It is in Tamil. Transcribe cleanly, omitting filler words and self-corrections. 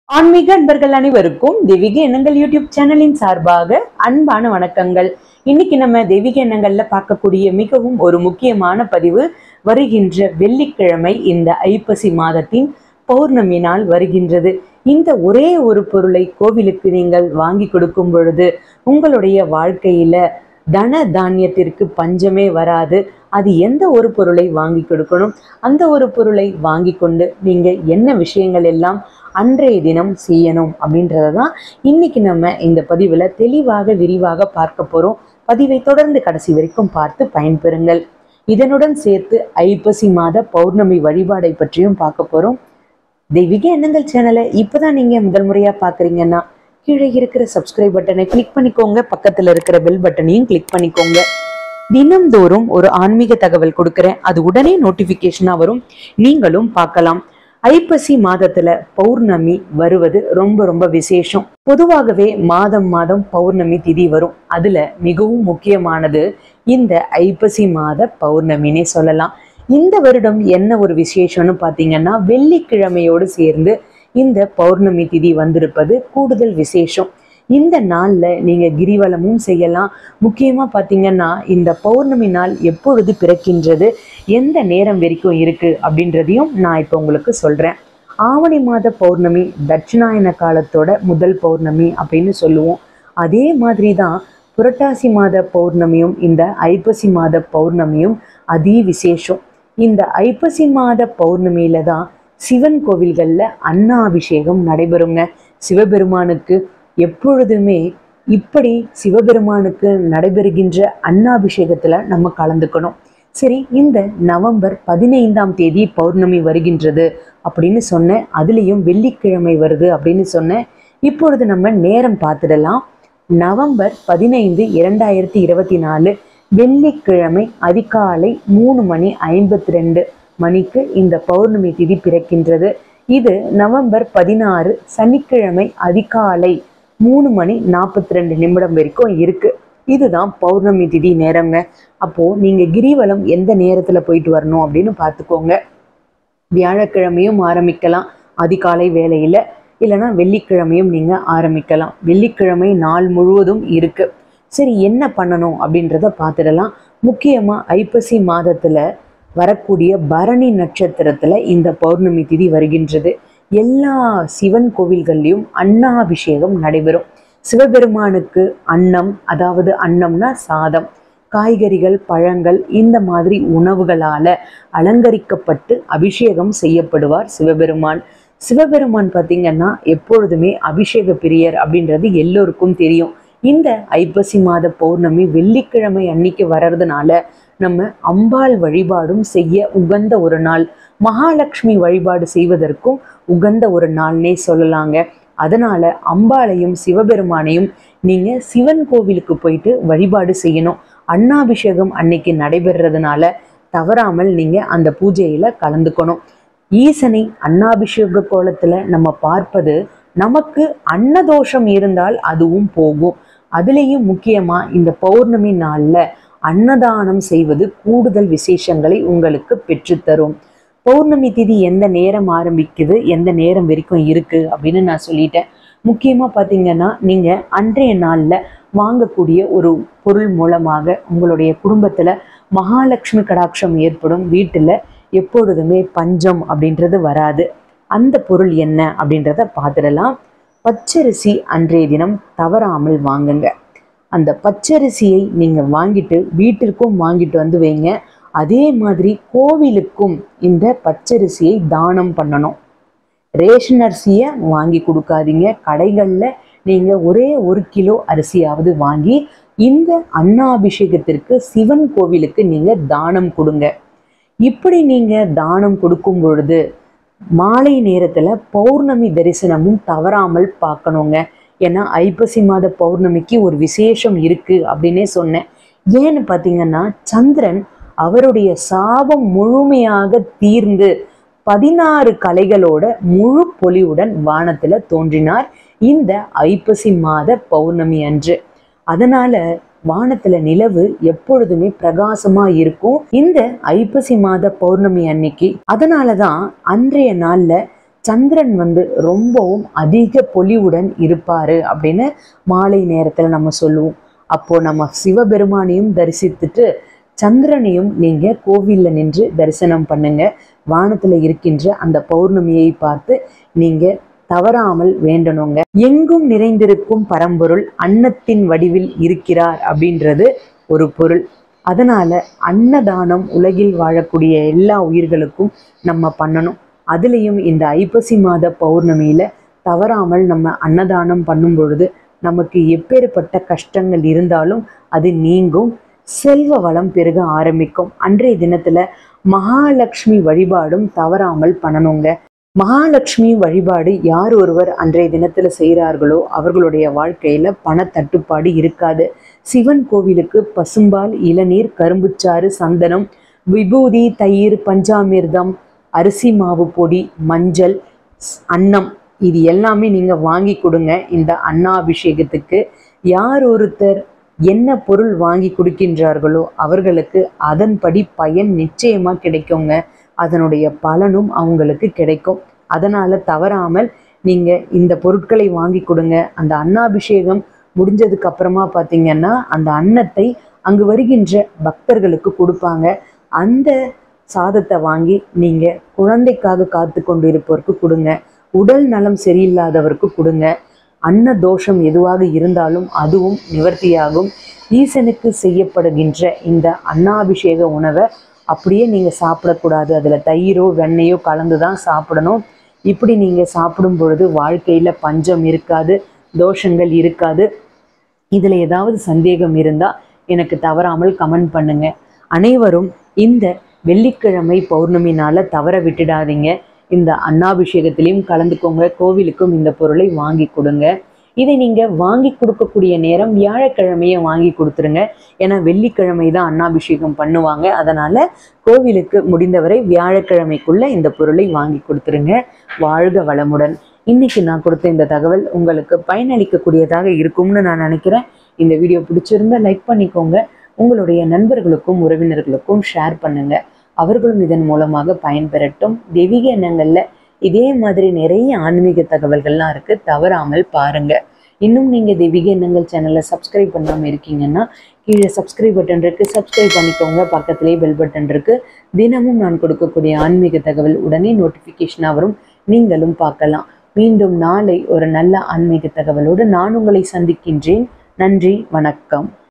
ஆன்மீக அன்பர்கள் அனைவருக்கும் தெய்வீக எண்ணங்கள் யூடியூப் சேனலின் சார்பாக அன்பான வணக்கங்கள். இன்னைக்கு நம்ம தெய்வீக எண்ணங்கள்ல பார்க்கக்கூடிய மிகவும் ஒரு முக்கியமான பதிவு, வருகின்ற வெள்ளிக்கிழமை இந்த ஐப்பசி மாதத்தின் பௌர்ணமி நாள் வருகின்றது. இந்த ஒரே ஒரு பொருளை கோவிலுக்கு நீங்கள் வாங்கி கொடுக்கும் பொழுது உங்களுடைய வாழ்க்கையில தன தானியத்திற்கு பஞ்சமே வராது. அது எந்த ஒரு பொருளை வாங்கி கொடுக்கணும், அந்த ஒரு பொருளை வாங்கி கொண்டு நீங்க என்ன விஷயங்கள் எல்லாம் அன்றைய தினம் செய்யணும் அப்படின்றதான் இன்னைக்கு நம்ம இந்த பதிவுல தெளிவாக விரிவாக பார்க்க போறோம். பதிவை தொடர்ந்து கடைசி வரைக்கும் பார்த்து பயன்பெறுங்கள். இதனுடன் சேர்த்து ஐப்பசி மாத பௌர்ணமி வழிபாடை பற்றியும் பார்க்க போறோம். தெய்வீக எண்ணங்கள் சேனலை இப்பதான் நீங்க முதல் முறையா பாக்குறீங்கன்னா கீழே இருக்கிற சப்ஸ்கிரைப் பட்டனை கிளிக் பண்ணிக்கோங்க, பக்கத்துல இருக்கிற பெல் பட்டனையும் கிளிக் பண்ணிக்கோங்க. தினம்தோறும் ஒரு ஆன்மீக தகவல் கொடுக்கிறேன், அது உடனே நோட்டிபிகேஷனா வரும், நீங்களும் பார்க்கலாம். ஐப்பசி மாதத்துல பௌர்ணமி வருவது ரொம்ப ரொம்ப விசேஷம். பொதுவாகவே மாதம் மாதம் பௌர்ணமி திதி வரும். அதுல மிகவும் முக்கியமானது இந்த ஐப்பசி மாத பௌர்ணமினே சொல்லலாம். இந்த வருடம் என்ன ஒரு விசேஷம்னு பாத்தீங்கன்னா, வெள்ளிக்கிழமையோடு சேர்ந்து இந்த பௌர்ணமி திதி வந்திருப்பது கூடுதல் விசேஷம். இந்த நாள்ல நீங்க கிரிவலமும் செய்யலாம். முக்கியமா பாத்தீங்கன்னா, இந்த பௌர்ணமி நாள் எப்பொழுது பிறக்கின்றது, எந்த நேரம் வரைக்கும் இருக்கு அப்படின்றதையும் நான் இப்போ உங்களுக்கு சொல்றேன். ஆவணி மாத பௌர்ணமி தட்சிணாயன காலத்தோட முதல் பௌர்ணமி அப்படின்னு சொல்லுவோம். அதே மாதிரி தான் புரட்டாசி மாத பௌர்ணமியும் இந்த ஐப்பசி மாத பௌர்ணமியும் அதி விசேஷம். இந்த ஐப்பசி மாத பௌர்ணமியில தான் சிவன் கோவில்கள்ல அன்னாபிஷேகம் நடைபெறுங்க. சிவபெருமானுக்கு எப்பொழுதுமே இப்படி சிவபெருமானுக்கு நடைபெறுகின்ற அன்னாபிஷேகத்துல நம்ம கலந்துக்கணும். சரி, இந்த நவம்பர் 15ஆம் தேதி பௌர்ணமி வருகின்றது அப்படின்னு சொன்னேன். அதுலேயும் வெள்ளிக்கிழமை வருது அப்படின்னு சொன்னேன். இப்பொழுது நம்ம நேரம் பார்த்துடலாம். நவம்பர் 15, 2024 வெள்ளிக்கிழமை அதிகாலை 3:52 மணிக்கு இந்த பௌர்ணமி திதி பிறக்கின்றது. இது நவம்பர் 16 சனிக்கிழமை அதிகாலை 3:42 வரைக்கும் இருக்கு. இதுதான் பௌர்ணமி திதி நேரங்க. அப்போ நீங்க கிரிவலம் எந்த நேரத்துல போயிட்டு வரணும் அப்படின்னு பார்த்துக்கோங்க. வியாழக்கிழமையும் ஆரம்பிக்கலாம் அதிகாலை வேளையில, இல்லைன்னா வெள்ளிக்கிழமையும் நீங்க ஆரம்பிக்கலாம். வெள்ளிக்கிழமை நாள் முழுவதும் இருக்கு. சரி, என்ன பண்ணணும் அப்படின்றத பார்த்துடலாம். முக்கியமா ஐப்பசி மாதத்துல வரக்கூடிய பரணி நட்சத்திரத்துல இந்த பௌர்ணமி திதி வருகின்றது. எல்லா சிவன் கோவில்கள்லையும் அன்னாபிஷேகம் நடைபெறும். சிவபெருமானுக்கு அன்னம், அதாவது அன்னம்னா சாதம், காய்கறிகள், பழங்கள், இந்த மாதிரி உணவுகளால அலங்கரிக்கப்பட்டு அபிஷேகம் செய்யப்படுவார் சிவபெருமான். சிவபெருமான் பார்த்தீங்கன்னா எப்பொழுதுமே அபிஷேக பிரியர் அப்படின்றது எல்லோருக்கும் தெரியும். இந்த ஐப்பசி மாத பௌர்ணமி வெள்ளிக்கிழமை அன்னைக்கு வர்றதுனால நம்ம அம்பாள் வழிபாடும் செய்ய உகந்த ஒரு நாள், மகாலட்சுமி வழிபாடு செய்வதற்கும் உகந்த ஒரு நாள்னே சொல்லலாங்க. அதனால அம்பாளையும் சிவபெருமானையும் நீங்க சிவன் கோவிலுக்கு போயிட்டு வழிபாடு செய்யணும். அன்னாபிஷேகம் அன்னைக்கு நடைபெறதுனால தவறாமல் நீங்க அந்த பூஜையில கலந்துக்கணும். ஈசனை அன்னாபிஷேக கோலத்துல நம்ம பார்ப்பது நமக்கு அன்னதோஷம் இருந்தால் அதுவும் போகும். அதுலேயும் முக்கியமா இந்த பௌர்ணமி நாள்ல அன்னதானம் செய்வது கூடுதல் விசேஷங்களை உங்களுக்கு பெற்றுத்தரும். பௌர்ணமி திதி எந்த நேரம் ஆரம்பிக்குது, எந்த நேரம் வரைக்கும் இருக்கு அப்படின்னு நான் சொல்லிட்டேன். முக்கியமா பார்த்தீங்கன்னா, நீங்க அன்றைய நாள்ல வாங்கக்கூடிய ஒரு பொருள் மூலமாக உங்களுடைய குடும்பத்துல மகாலட்சுமி கடாட்சம் ஏற்படும். வீட்டுல எப்பொழுதுமே பஞ்சம் அப்படின்றது வராது. அந்த பொருள் என்ன அப்படின்றத பார்த்துடலாம். பச்சரிசி அன்றைய தினம் தவறாமல் வாங்குங்க. அந்த பச்சரிசியை நீங்க வாங்கிட்டு வீட்டிற்கும் வாங்கிட்டு வந்து வைங்க. அதே மாதிரி கோவிலுக்கும் இந்த பச்சரிசியை தானம் பண்ணணும். ரேஷன் அரிசியை வாங்கி கொடுக்காதீங்க. கடைகளில் நீங்க ஒரே 1 கிலோ அரிசியாவது வாங்கி இந்த அன்னாபிஷேகத்திற்கு சிவன் கோவிலுக்கு நீங்க தானம் கொடுங்க. இப்படி நீங்க தானம் கொடுக்கும் பொழுது மாலை நேரத்துல பௌர்ணமி தரிசனமும் தவறாமல் பார்க்கணுங்க. ஏன்னா ஐப்பசி மாத பௌர்ணமிக்கு ஒரு விசேஷம் இருக்கு அப்படின்னே சொன்னேன். ஏன்னு பார்த்தீங்கன்னா, சந்திரன் அவருடைய சாபம் முழுமையாக தீர்ந்து 16 கலைகளோட முழு பொலிவுடன் வானத்துல தோன்றினார் இந்த ஐப்பசி மாத பௌர்ணமி அன்று. அதனால வானத்துல நிலவு எப்பொழுதுமே பிரகாசமா இருக்கும் இந்த ஐப்பசி மாத பௌர்ணமி அன்னைக்கு. அதனாலதான் அன்றைய நாள்ல சந்திரன் ரொம்பவும் அதிக பொலிவுடன் இருப்பாரு அப்படின்னு மாலை நேரத்துல நம்ம சொல்லுவோம். அப்போ நம்ம சிவபெருமானையும் தரிசித்துட்டு சந்திரனையும் நீங்க கோவில்ல நின்று தரிசனம் பண்ணுங்க. வானத்துல இருக்கின்ற அந்த பௌர்ணமியை பார்த்து நீங்க தவறாமல் வேண்டணுங்க. எங்கும் நிறைந்திருக்கும் பரம்பொருள் அன்னத்தின் வடிவில் இருக்கிறார் அப்படின்றது ஒரு பொருள். அதனால அன்னதானம் உலகில் வாழக்கூடிய எல்லா உயிர்களுக்கும் நம்ம பண்ணணும். அதுலேயும் இந்த ஐப்பசி மாத பௌர்ணமியில தவறாமல் நம்ம அன்னதானம் பண்ணும் பொழுது நமக்கு எப்பேற்பட்ட கஷ்டங்கள் இருந்தாலும் அது நீங்கும், செல்வ வளம் பெருக ஆரம்பிக்கும். அன்றைய தினத்துல மகாலட்சுமி வழிபாடும் தவறாமல் பண்ணணுங்க. மகாலட்சுமி வழிபாடு யார் ஒருவர் அன்றைய தினத்துல செய்கிறார்களோ அவர்களுடைய வாழ்க்கையில பணத்தட்டுப்பாடு இருக்காது. சிவன் கோவிலுக்கு பசும்பால், இளநீர், கரும்புச்சாறு, சந்தனம், விபூதி, தயிர், பஞ்சாமிர்தம், அரிசி மாவு பொடி, மஞ்சள், அன்னம் இது எல்லாமே நீங்க வாங்கி கொடுங்க. இந்த அன்னாபிஷேகத்துக்கு யார் ஒருத்தர் என்ன பொருள் வாங்கி கொடுக்கின்றார்களோ அவர்களுக்கு அதன்படி பயன் நிச்சயமா கிடைக்குங்க. அதனுடைய பலனும் அவங்களுக்கு கிடைக்கும். அதனால தவறாமல் நீங்க இந்த பொருட்களை வாங்கி கொடுங்க. அந்த அன்னாபிஷேகம் முடிஞ்சதுக்கு அப்புறமா பார்த்தீங்கன்னா அந்த அன்னத்தை அங்கு வருகின்ற பக்தர்களுக்கு கொடுப்பாங்க. அந்த சாதத்தை வாங்கி நீங்க குழந்தைக்காக காத்து கொண்டு இருப்பவருக்கு கொடுங்க. உடல் நலம் சரியில்லாதவருக்கு கொடுங்க. அன்ன தோஷம் எதுவாக இருந்தாலும் அதுவும் நிவர்த்தியாகும். ஈசனுக்கு செய்யப்படுகின்ற இந்த அன்னாபிஷேக உணவை அப்படியே நீங்கள் சாப்பிடக்கூடாது. அதில் தயிரோ வெண்ணெயோ கலந்து தான் சாப்பிடணும். இப்படி நீங்கள் சாப்பிடும் பொழுது வாழ்க்கையில் பஞ்சம் இருக்காது, தோஷங்கள் இருக்காது. இதில் ஏதாவது சந்தேகம் இருந்தால் எனக்கு தவறாமல் கமெண்ட் பண்ணுங்க. அனைவரும் இந்த வெள்ளிக்கிழமை பௌர்ணமி நாளை தவற விட்டுடாதீங்க. இந்த அன்னாபிஷேகத்திலையும் கலந்துக்கோங்க. கோவிலுக்கும் இந்த பொருளை வாங்கி கொடுங்க. இதை நீங்கள் வாங்கி கொடுக்கக்கூடிய நேரம் வியாழக்கிழமையை வாங்கி கொடுத்துருங்க. ஏன்னா வெள்ளிக்கிழமை தான் அன்னாபிஷேகம் பண்ணுவாங்க. அதனால் கோவிலுக்கு முடிந்தவரை வியாழக்கிழமைக்குள்ள இந்த பொருளை வாங்கி கொடுத்துருங்க. வாழ்க வளமுடன். இன்னைக்கு நான் கொடுத்த இந்த தகவல் உங்களுக்கு பயனளிக்கக்கூடியதாக இருக்கும்னு நான் நினைக்கிறேன். இந்த வீடியோ பிடிச்சிருந்தா லைக் பண்ணிக்கோங்க. உங்களுடைய நண்பர்களுக்கும் உறவினர்களுக்கும் ஷேர் பண்ணுங்க. அவர்களும் இதன் மூலமாக பயன்பெறட்டும். தெய்வீக எண்ணங்கள்ல இதே மாதிரி நிறைய ஆன்மீக தகவல்கள்லாம் இருக்கு, தவறாமல் பாருங்க. இன்னும் நீங்க தெய்வீக எண்ணங்கள் சேனலை சப்ஸ்கிரைப் பண்ணாம இருக்கீங்கன்னா கீழே சப்ஸ்கிரைப் பட்டன் இருக்கு, சப்ஸ்கிரைப் பண்ணிக்கோங்க. பக்கத்திலேயே பெல் பட்டன் இருக்கு. தினமும் நான் கொடுக்கக்கூடிய ஆன்மீக தகவல் உடனே நோட்டிஃபிகேஷனாக வரும், நீங்களும் பார்க்கலாம். மீண்டும் நாளை ஒரு நல்ல ஆன்மீக தகவலோடு நான் உங்களை சந்திக்கின்றேன். நன்றி, வணக்கம்.